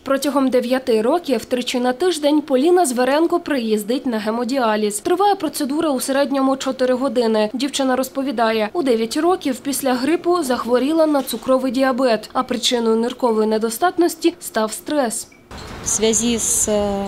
Протягом 9 років тричі на тиждень Поліна Зверенко приїздить на гемодіаліз. Триває процедура у середньому 4 години. Дівчина розповідає, у 9 років після грипу захворіла на цукровий діабет, а причиною ниркової недостатності став стрес. В зв'язку з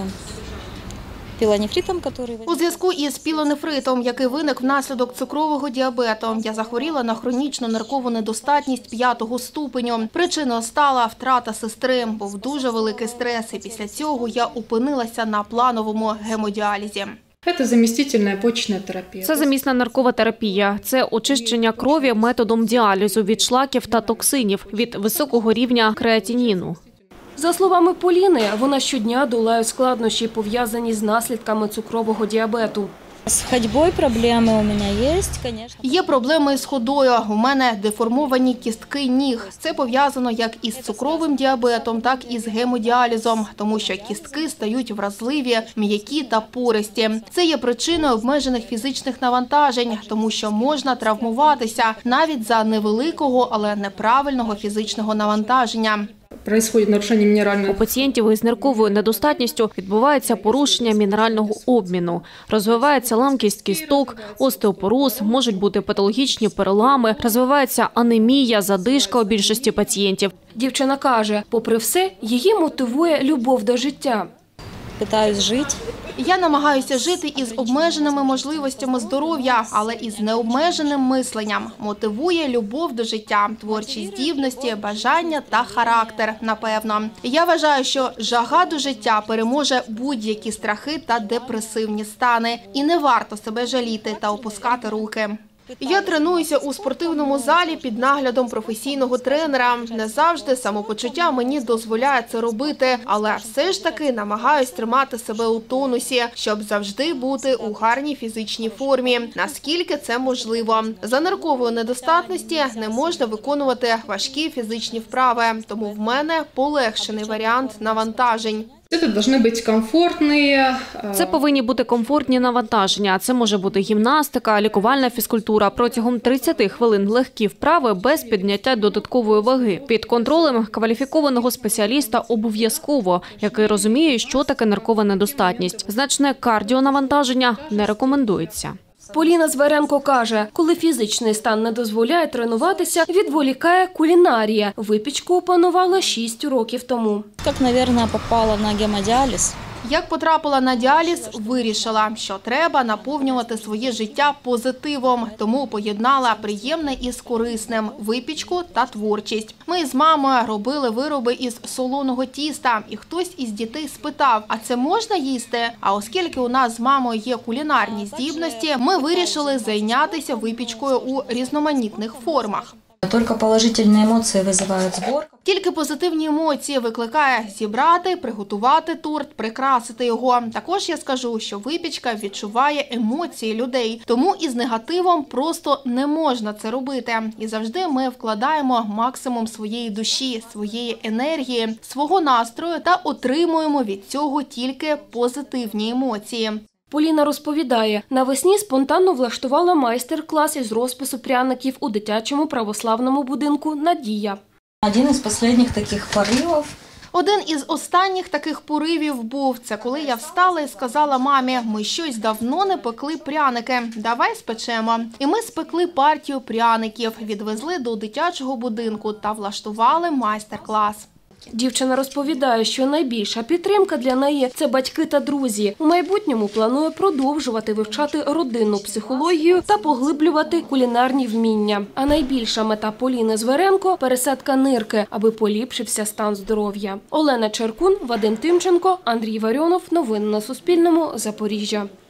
пілонефритом, у зв'язку із пілонефритом, який виник внаслідок цукрового діабету, я захворіла на хронічну ниркову недостатність 5-го ступеню. Причиною стала втрата сестри, був дуже великий стрес, і після цього я опинилася на плановому гемодіалізі. Це замістительна почечна терапія. Це замісна наркова терапія. Це очищення крові методом діалізу від шлаків та токсинів, від високого рівня креатиніну. За словами Поліни, вона щодня долає складнощі, пов'язані з наслідками цукрового діабету. З ходьбою проблеми у мене є, звісно. Є проблеми з ходою. У мене деформовані кістки ніг. Це пов'язано як із цукровим діабетом, так і з гемодіалізом, тому що кістки стають вразливі, м'які та пористі. Це є причиною обмежених фізичних навантажень, тому що можна травмуватися навіть за невеликого, але неправильного фізичного навантаження. У пацієнтів із нирковою недостатністю відбувається порушення мінерального обміну. Розвивається ламкість кісток, остеопороз, можуть бути патологічні перелами, розвивається анемія, задишка у більшості пацієнтів. Дівчина каже, попри все, її мотивує любов до життя. Намагаюся жити. Я намагаюся жити із обмеженими можливостями здоров'я, але із необмеженим мисленням. Мотивує любов до життя, творчі здібності, бажання та характер, напевно. Я вважаю, що жага до життя переможе будь-які страхи та депресивні стани. І не варто себе жаліти та опускати руки. Я тренуюся у спортивному залі під наглядом професійного тренера. Не завжди самопочуття мені дозволяє це робити, але все ж таки намагаюсь тримати себе у тонусі, щоб завжди бути у гарній фізичній формі, наскільки це можливо. За ниркової недостатності не можна виконувати важкі фізичні вправи, тому в мене полегшений варіант навантажень. Це повинні бути комфортні навантаження. Це може бути гімнастика, лікувальна фізкультура. Протягом 30 хвилин легкі вправи без підняття додаткової ваги. Під контролем кваліфікованого спеціаліста обов'язково, який розуміє, що таке ниркова недостатність. Значне кардіонавантаження не рекомендується. Поліна Зверенко каже, коли фізичний стан не дозволяє тренуватися, відволікає кулінарія. Випічку опанувала 6 років тому. Як, мабуть, попала на гемодіаліз. Як потрапила на діаліз, вирішила, що треба наповнювати своє життя позитивом. Тому поєднала приємне із корисним – випічку та творчість. Ми з мамою робили вироби із солоного тіста. І хтось із дітей спитав, а це можна їсти? А оскільки у нас з мамою є кулінарні здібності, ми вирішили зайнятися випічкою у різноманітних формах. Тільки положительні емоції викликають зборку. Тільки позитивні емоції викликає зібрати, приготувати торт, прикрасити його. Також я скажу, що випічка відчуває емоції людей. Тому із негативом просто не можна це робити. І завжди ми вкладаємо максимум своєї душі, своєї енергії, свого настрою та отримуємо від цього тільки позитивні емоції. Поліна розповідає, навесні спонтанно влаштувала майстер-клас із розпису пряників у дитячому православному будинку «Надія». Один із останніх таких поривів був – це коли я встала і сказала мамі, ми щось давно не пекли пряники, давай спечемо. І ми спекли партію пряників, відвезли до дитячого будинку та влаштували майстер-клас. Дівчина розповідає, що найбільша підтримка для неї – це батьки та друзі. У майбутньому планує продовжувати вивчати родинну психологію та поглиблювати кулінарні вміння. А найбільша мета Поліни Зверенко – пересадка нирки, аби поліпшився стан здоров'я. Олена Черкун, Вадим Тимченко, Андрій Варіонов. Новини на Суспільному. Запоріжжя.